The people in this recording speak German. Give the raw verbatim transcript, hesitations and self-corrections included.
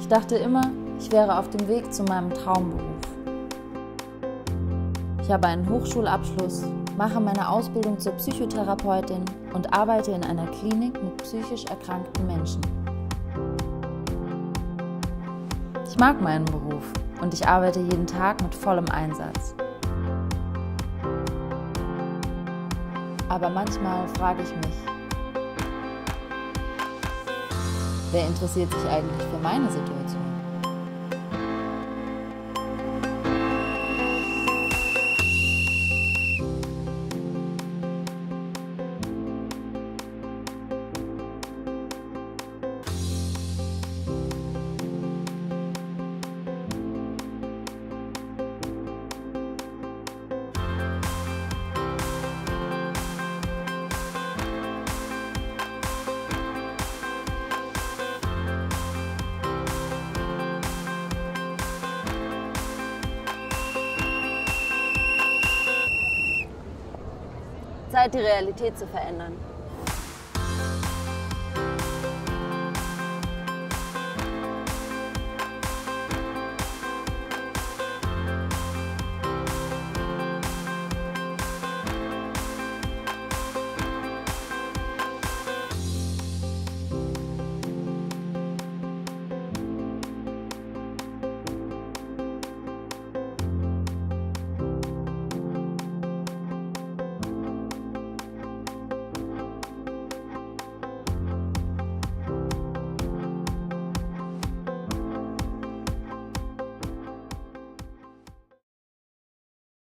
dachte immer, ich wäre auf dem Weg zu meinem Traumberuf. Ich habe einen Hochschulabschluss, mache meine Ausbildung zur Psychotherapeutin und arbeite in einer Klinik mit psychisch erkrankten Menschen. Ich mag meinen Beruf und ich arbeite jeden Tag mit vollem Einsatz. Aber manchmal frage ich mich, wer interessiert sich eigentlich für meine Situation? Zeit, die Realität zu verändern.